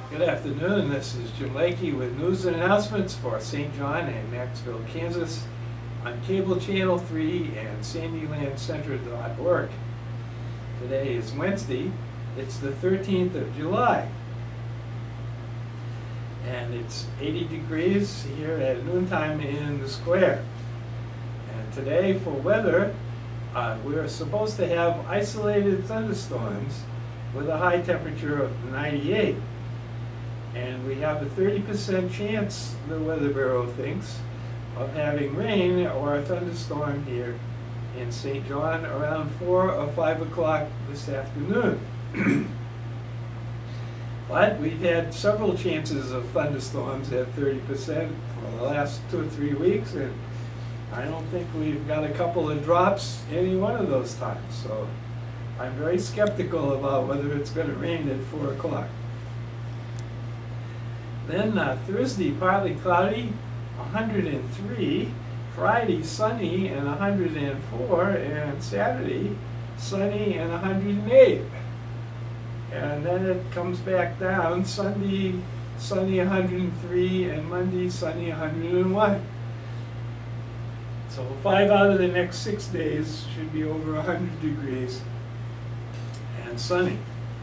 Good afternoon. This is Jim Lakey with news and announcements for St. John and Maxville, Kansas on Cable Channel 3 and SandylandCenter.org. Today is Wednesday. It's the 13th of July. And it's 80 degrees here at noontime in the square. And today for weather, we're supposed to have isolated thunderstorms with a high temperature of 98. And we have a 30% chance, the Weather Bureau thinks, of having rain or a thunderstorm here in St. John around 4 or 5 o'clock this afternoon. But we've had several chances of thunderstorms at 30% for the last 2 or 3 weeks, and I don't think we've got a couple of drops any one of those times. So I'm very skeptical about whether it's going to rain at 4 o'clock. Then Thursday, partly cloudy, 103. Friday, sunny and 104. And Saturday, sunny and 108. And then it comes back down. Sunday, sunny 103. And Monday, sunny 101. So 5 out of the next 6 days should be over 100 degrees and sunny.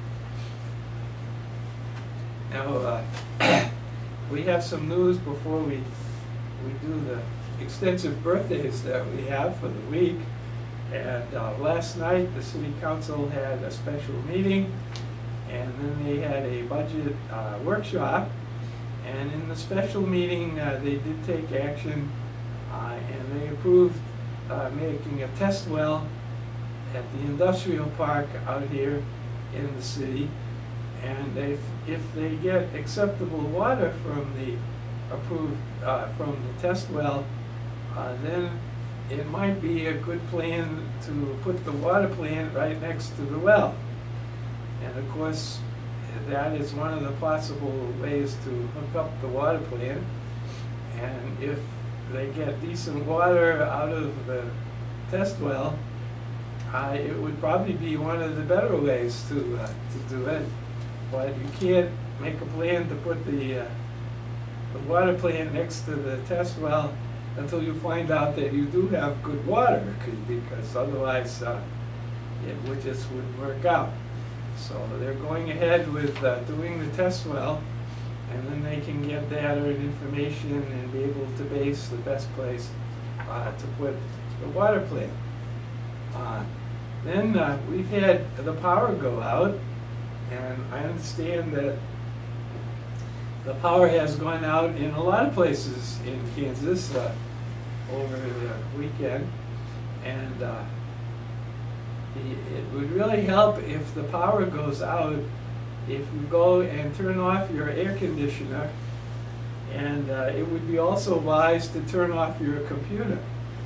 Now, we have some news before we do the extensive birthdays that we have for the week. And last night the City Council had a special meeting, and then they had a budget workshop. And in the special meeting they did take action and they approved making a test well at the industrial park out here in the city. And if they get acceptable water from the from the test well, then it might be a good plan to put the water plant right next to the well. And of course, that is one of the possible ways to hook up the water plant. And if they get decent water out of the test well, it would probably be one of the better ways to do it. But you can't make a plan to put the water plant next to the test well until you find out that you do have good water, because otherwise it just wouldn't work out. So they're going ahead with doing the test well, and then they can get data and information and be able to base the best place to put the water plant. Then we've had the power go out. And I understand that the power has gone out in a lot of places in Kansas over the weekend. And it would really help if the power goes out if you go and turn off your air conditioner. And it would be also wise to turn off your computer.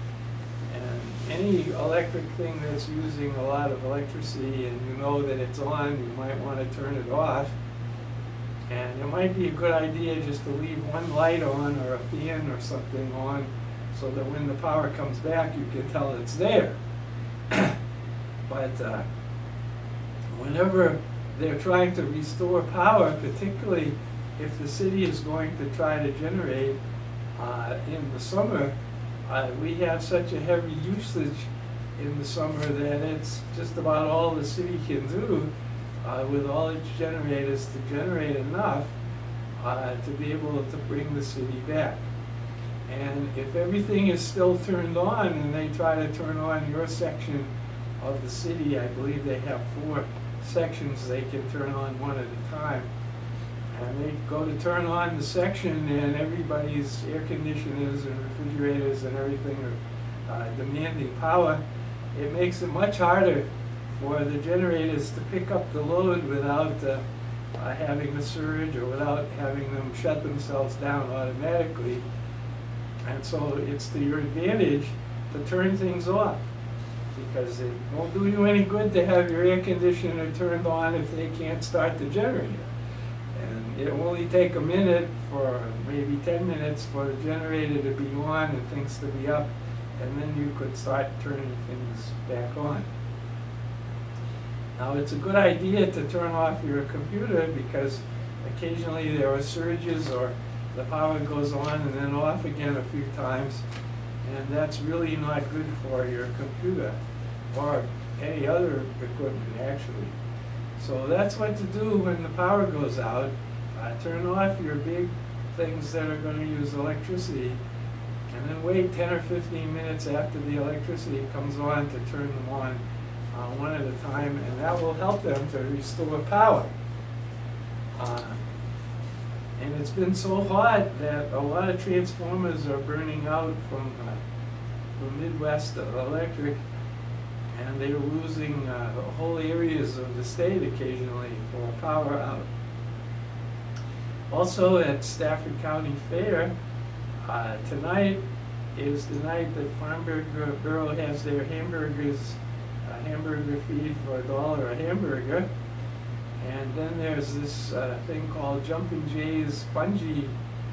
Any electric thing that's using a lot of electricity and you know that it's on, you might want to turn it off. And it might be a good idea just to leave one light on or a fan or something on so that when the power comes back you can tell it's there. But whenever they're trying to restore power, particularly if the city is going to try to generate in the summer, we have such a heavy usage in the summer that it's just about all the city can do with all its generators to generate enough to be able to bring the city back. And if everything is still turned on and they try to turn on your section of the city, I believe they have 4 sections they can turn on one at a time. And they go to turn on the section and everybody's air conditioners and refrigerators and everything are demanding power. It makes it much harder for the generators to pick up the load without having a surge or without having them shut themselves down automatically. And so it's to your advantage to turn things off, because it won't do you any good to have your air conditioner turned on if they can't start the generator. And it will only take a minute, for maybe 10 minutes, for the generator to be on and things to be up, and then you could start turning things back on. Now, it's a good idea to turn off your computer, because occasionally there are surges or the power goes on and then off again a few times, and that's really not good for your computer or any other equipment actually. So that's what to do when the power goes out. Turn off your big things that are going to use electricity, and then wait 10 or 15 minutes after the electricity comes on to turn them on one at a time, and that will help them to restore power. And it's been so hot that a lot of transformers are burning out from Midwest Electric, and they're losing whole areas of the state occasionally for power out. Also at Stafford County Fair, tonight is the night that Farmburg Borough has their hamburgers, hamburger feed for $1 a hamburger. And then there's this thing called Jumpin' Jay's Spongy,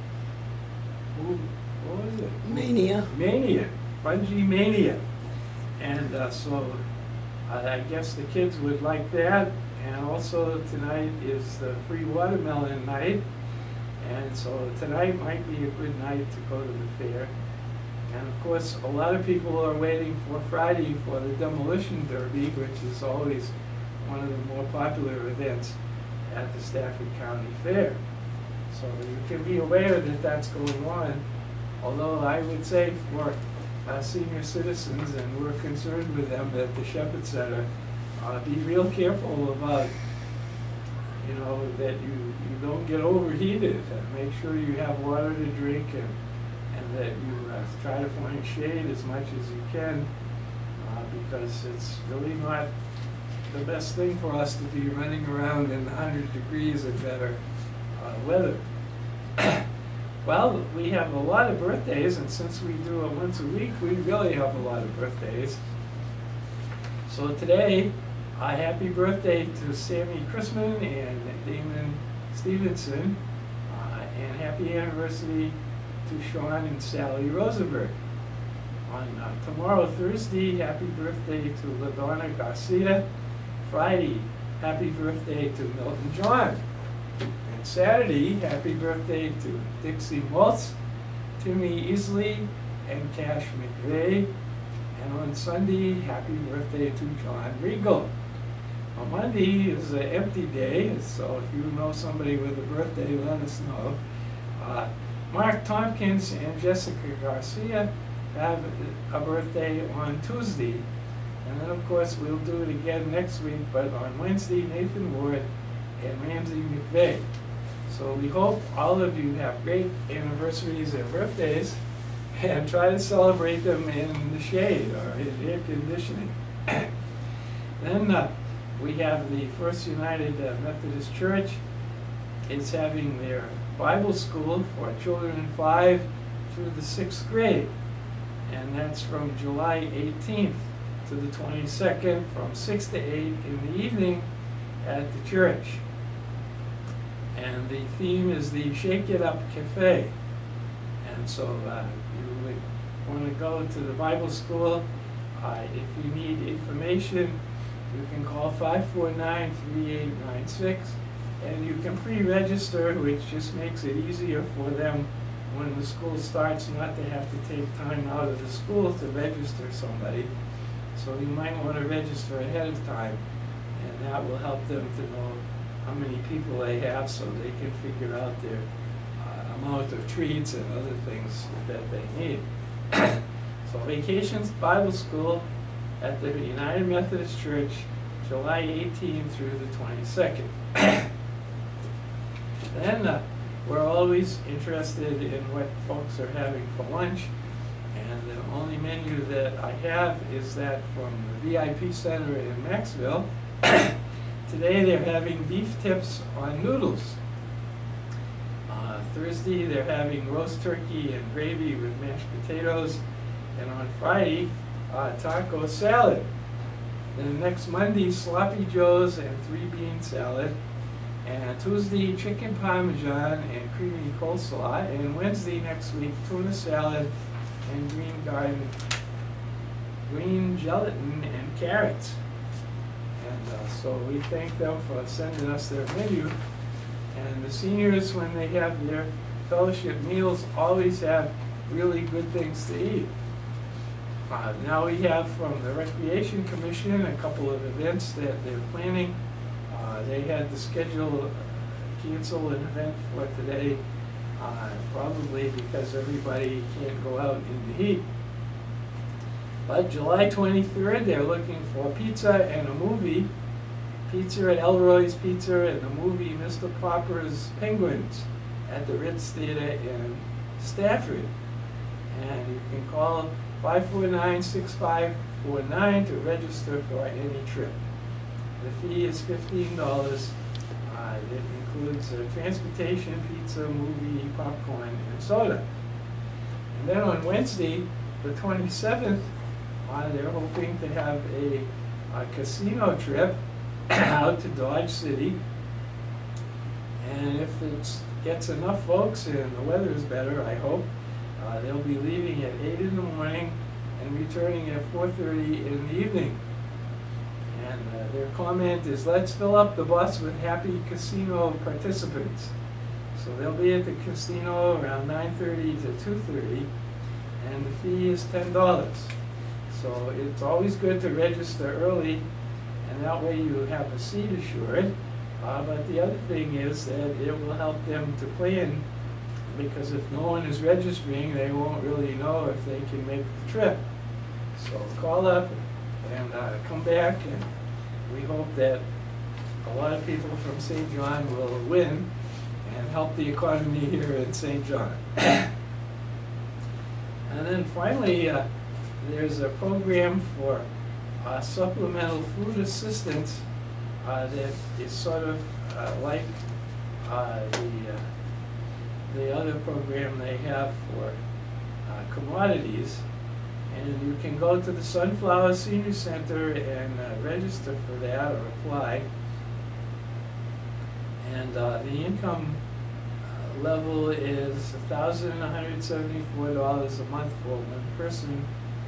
what was it? Mania. Mania, Spongy Mania. And so I guess the kids would like that. And also tonight is the free watermelon night. And so tonight might be a good night to go to the fair. And of course, a lot of people are waiting for Friday for the demolition derby, which is always one of the more popular events at the Stafford County Fair. So you can be aware that that's going on, although I would say for senior citizens, and we're concerned with them at the Shepherd Center, be real careful about, you know, that you don't get overheated, and make sure you have water to drink, and that you try to find shade as much as you can, because it's really not the best thing for us to be running around in 100 degrees or better weather. Well, we have a lot of birthdays, and since we do it once a week, we really have a lot of birthdays. So today, happy birthday to Sammy Chrisman and Damon Stevenson, and happy anniversary to Sean and Sally Rosenberg. On tomorrow, Thursday, happy birthday to LaDonna Garcia. Friday, happy birthday to Milton John. And Saturday, happy birthday to Dixie Maltz, Timmy Easley, and Cash McVeigh. And on Sunday, happy birthday to John Regal. On Monday is an empty day, so if you know somebody with a birthday, let us know. Mark Tompkins and Jessica Garcia have a birthday on Tuesday. And then, of course, we'll do it again next week, but on Wednesday, Nathan Ward and Ramsey McVeigh. So we hope all of you have great anniversaries and birthdays, and try to celebrate them in the shade or in air conditioning. Then we have the First United Methodist Church is having their Bible school for children 5 through the 6th grade. And that's from July 18th to the 22nd from 6 to 8 in the evening at the church. And the theme is the Shake It Up Cafe. And so you would want to go to the Bible school. If you need information, you can call 549-3896, and you can pre-register, which just makes it easier for them when the school starts not to have to take time out of the school to register somebody. So you might want to register ahead of time, and that will help them to know how many people they have so they can figure out their amount of treats and other things that they need. So Vacations Bible School at the United Methodist Church, July 18th through the 22nd. Then we're always interested in what folks are having for lunch, and the only menu that I have is that from the VIP Center in Maxville. Today they're having beef tips on noodles. Thursday they're having roast turkey and gravy with mashed potatoes, and on Friday taco salad. Then next Monday, sloppy joes and 3-bean salad. And Tuesday, chicken parmesan and creamy coleslaw. And Wednesday next week, tuna salad and green gelatin and carrots. And so we thank them for sending us their menu. And the seniors, when they have their fellowship meals, always have really good things to eat. Now we have from the Recreation Commission a couple of events that they're planning. They had to cancel an event for today, probably because everybody can't go out in the heat. But July 23rd, they're looking for pizza and a movie. Pizza at Elroy's Pizza and the movie Mr. Popper's Penguins at the Ritz Theater in Stafford. And you can call 549-6549 to register for any trip. The fee is $15. It includes transportation, pizza, movie, popcorn, and soda. And then on Wednesday, the 27th, they're hoping to have a casino trip out to Dodge City. And if it gets enough folks and the weather is better, I hope, they'll be leaving at 8 in the morning and returning at 4:30 in the evening. And their comment is, let's fill up the bus with happy casino participants. So they'll be at the casino around 9:30 to 2:30, and the fee is $10. So it's always good to register early, and that way you have a seat assured. But the other thing is that it will help them to plan, because if no one is registering, they won't really know if they can make the trip. So call up and come back, and we hope that a lot of people from St. John will win and help the economy here in St. John. And then finally, there's a program for supplemental food assistance that is sort of like the other program they have for commodities. And you can go to the Sunflower Senior Center and register for that or apply. And the income level is $1,174 a month for one person.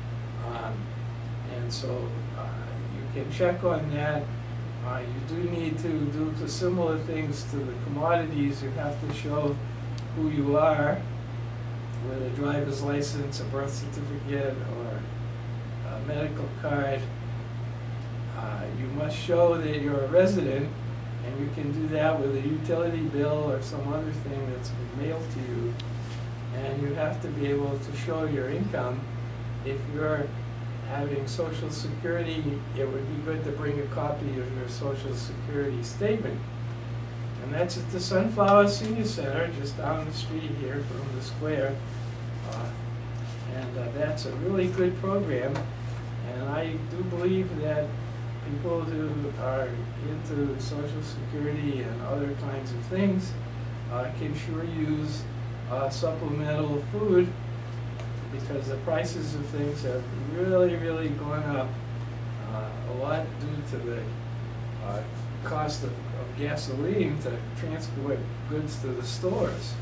And so you can check on that. You do need to do similar things to the commodities. You have to show who you are with a driver's license, a birth certificate, or a medical card. You must show that you're a resident, and you can do that with a utility bill or some other thing that's been mailed to you. And you have to be able to show your income. If you're having Social Security, it would be good to bring a copy of your Social Security statement. And that's at the Sunflower Senior Center, just down the street here from the square. And that's a really good program. And I do believe that people who are into Social Security and other kinds of things can sure use supplemental food, because the prices of things have really gone up a lot due to the cost of gasoline to transport goods to the stores.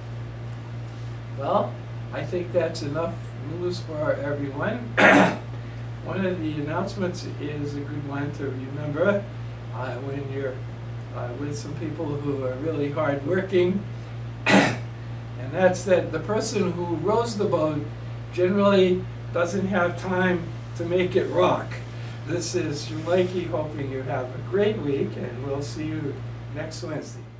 Well, I think that's enough news for everyone. One of the announcements is a good one to remember when you're with some people who are really hard working, and that's that the person who rows the boat generally doesn't have time to make it rock. This is Mikey, hoping you have a great week, and we'll see you next Wednesday.